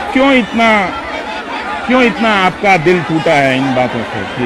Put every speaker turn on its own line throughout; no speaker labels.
क्यों इतना आपका दिल टूटा है इन बातों से कि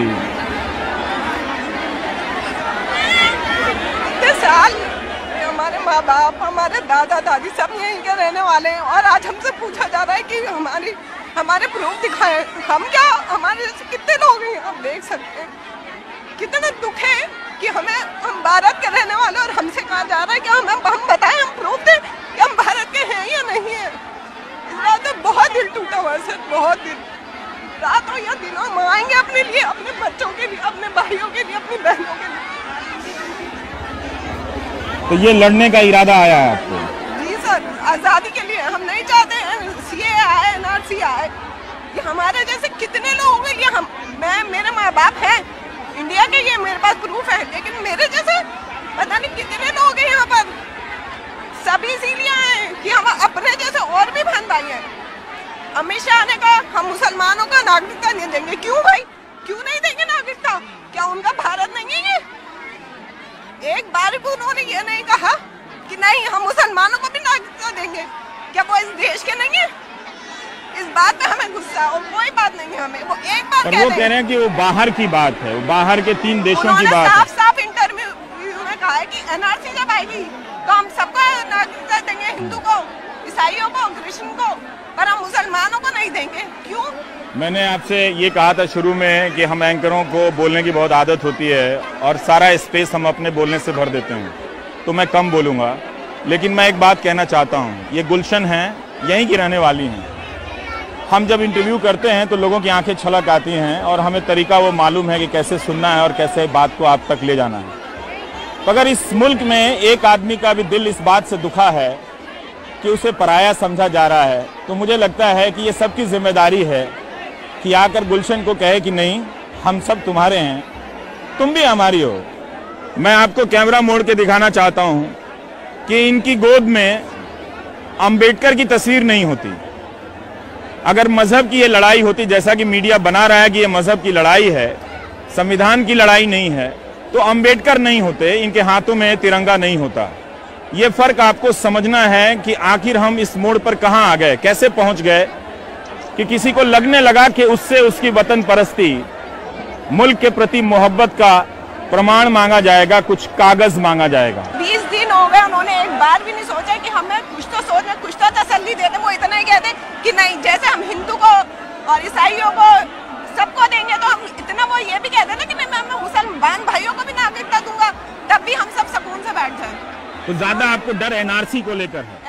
इतने साल हमारे माँ बाप, हमारे दादा दादी सब यहीं के रहने वाले हैं और आज हमसे पूछा जा रहा है कि हमारे प्रूफ दिखाएं। हम क्या, हमारे जैसे कितने लोग हैं आप देख सकते हैं। कितना दुख है कि हम भारत के रहने वाले और हमसे कहा जा रहा है कि हम बताएं, हम प्रूफ दें कि हम भारत के हैं या नहीं है। इस बात में बहुत दिल टूटा हुआ है सर, बहुत दिल। रातों या दिनों मांगेंगे अपने लिए, अपने बच्चों के लिए, अपने भाइयों के लिए, अपनी बहनों के लिए।
तो ये लड़ने का इरादा आया है आपको?
जी सर, आज़ादी के लिए। हम नहीं चाहते हैं सीए आए, एनआरसी आए। ये हमारे जैसे कितने लोग हैं, ये मेरे माँ बाप हैं इंडिया के, ये मेरे पास प्रूफ है, लेकिन मेरे जैसे पता नहीं कितने लोग हैं यहाँ पर। सभी इसीलिए आए कि हम अपने जैसे और भी बहन भाई हैं। अमित शाह ने कहा हम मुसलमानों का नागरिकता नहीं देंगे। क्यों भाई, क्यों नहीं देंगे नागरिकता? क्या उनका भारत नहीं है ये? एक बार भी उन्होंने ये नहीं कहा कि नहीं हम मुसलमानों को भी नागरिकता देंगे। क्या वो इस देश के नहीं है? इस बात पे हमें गुस्सा और कोई बात नहीं है हमें। वो एक बात
वो कह रहे हैं कि वो बाहर की बात है, वो बाहर के 3 देशों की बात है।
साफ इंटरव्यू में कहा है कि एनआरसी जब आएगी तो हम सबको नागरिकता देंगे, हिंदू को, ईसाइयों को, क्रिश्चियन को, पर हम मुसलमानों को नहीं देंगे। क्यों?
मैंने आपसे ये कहा था शुरू में कि हम एंकरों को बोलने की बहुत आदत होती है और सारा स्पेस हम अपने बोलने से भर देते हैं, तो मैं कम बोलूँगा। लेकिन मैं एक बात कहना चाहता हूँ, ये गुलशन हैं, यहीं की रहने वाली हैं। हम जब इंटरव्यू करते हैं तो लोगों की आंखें छलक आती हैं और हमें तरीका वो मालूम है कि कैसे सुनना है और कैसे बात को आप तक ले जाना है। तो अगर इस मुल्क में एक आदमी का भी दिल इस बात से दुखा है कि उसे पराया समझा जा रहा है, तो मुझे लगता है कि ये सबकी जिम्मेदारी है कि आकर गुलशन को कहे कि नहीं, हम सब तुम्हारे हैं, तुम भी हमारी हो। मैं आपको कैमरा मोड़ के दिखाना चाहता हूँ कि इनकी गोद में अंबेडकर की तस्वीर नहीं होती। अगर मजहब की ये लड़ाई होती, जैसा कि मीडिया बना रहा है कि ये मजहब की लड़ाई है, संविधान की लड़ाई नहीं है, तो अंबेडकर नहीं होते, इनके हाथों में तिरंगा नहीं होता। ये फर्क आपको समझना है कि आखिर हम इस मोड़ पर कहां आ गए, कैसे पहुंच गए कि किसी को लगने लगा कि उससे उसकी वतन परस्ती, मुल्क के प्रति मोहब्बत का प्रमाण मांगा जाएगा, कुछ कागज मांगा जाएगा।
20 दिन हो गए, उन्होंने एक बार भी नहीं सोचा कि हमें कुछ तो सोचना, कुछ तो तसल्ली देते। वो इतना ही कहते कि नहीं, जैसे हम हिंदू को और ईसाइयों को सबको देंगे, तो हम इतना वो ये भी कहते ना कि नहीं, मैं मुसलमान भाइयों को भी नागरिकता दूंगा, तब भी हम सब सुकून से बैठ जाए।
तो ज्यादा आपको डर एनआरसी को लेकर है?